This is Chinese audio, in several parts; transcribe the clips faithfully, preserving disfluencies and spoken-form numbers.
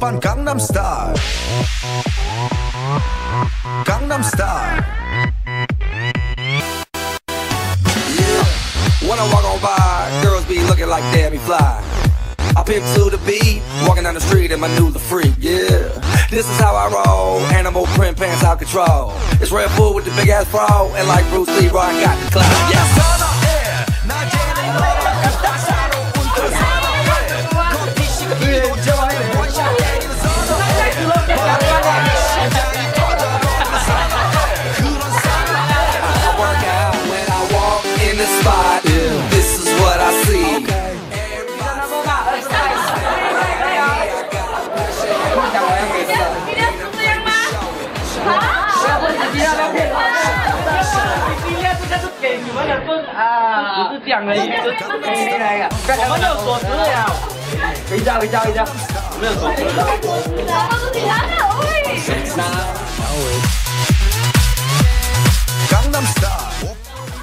오빤 강남 스타일 강남 스타일 Yeah When I walk on by girls be looking like damn me fly I pimp to the beat walking down the street in my new the freak Yeah This is how I roll animal print pants out control It's Red Bull with the big ass bra and like Bruce Lee I got the clout Yeah Spot. Yeah. This is what I see. Okay. 啊，不是这样而已，没来呀，我们有锁匙了呀，回家回家回家，我们有锁匙了。 Gangnam Style。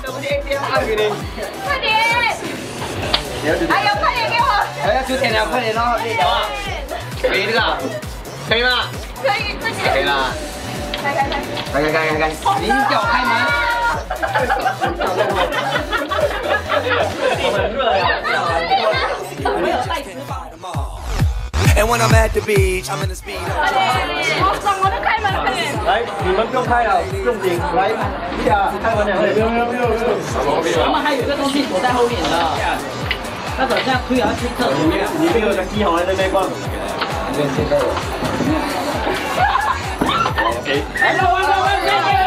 快点！哎呦，快点给我！ 哎呀，九点了，快点喽，可以吗？可以这个，可以吗？ 可以，快点！ 可以了。 开开开！ 开开开开开！您叫开门。很热呀！我没有带纸板。 And when I'm at the beach, I'm in the speed. 好爽，我都开门了，快点！ 来，你们不用开了，不用紧。来，一下开门两位。不用不用不用不用。他们还有一个东西躲在后面的。那等下推下去厕所里面，里面有个鸡好在那边逛。里面现在有。OK。来，来，来，来，来。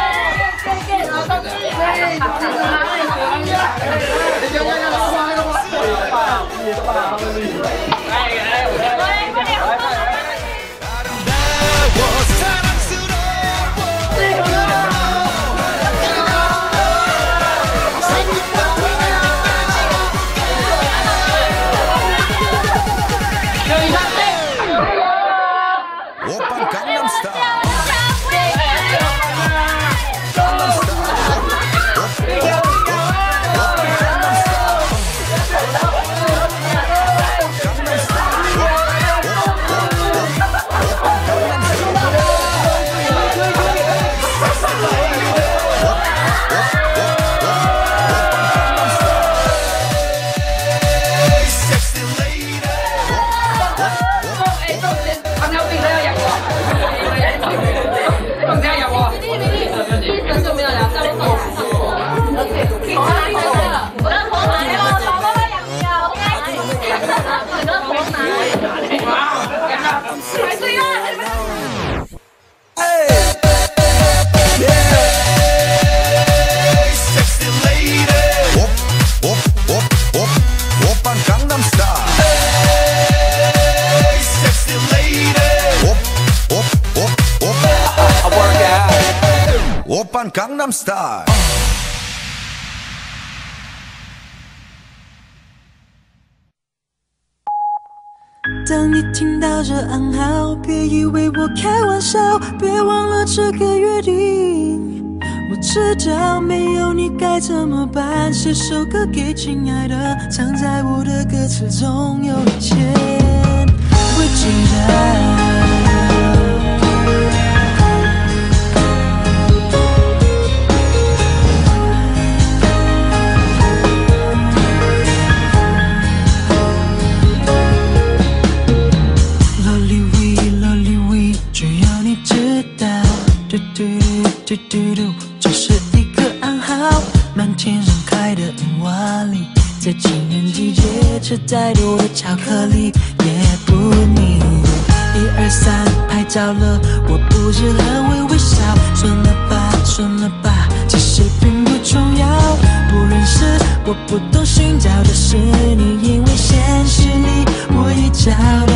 오빤 강남 스타일 当你听到这暗号，别以为我开玩笑，别忘了这个约定。我知道没有你该怎么办，写首歌给亲爱的，藏在我的歌词中有你写，会记得。嘟嘟嘟嘟嘟，这是一个暗号，满天盛开的樱花里，在情人季节吃再多的巧克力也不腻。一二三，拍照了，我不是很会微笑，算了吧，算了吧，其实并不重要。不认识，我不懂寻找的是你，因为现实里我已找到。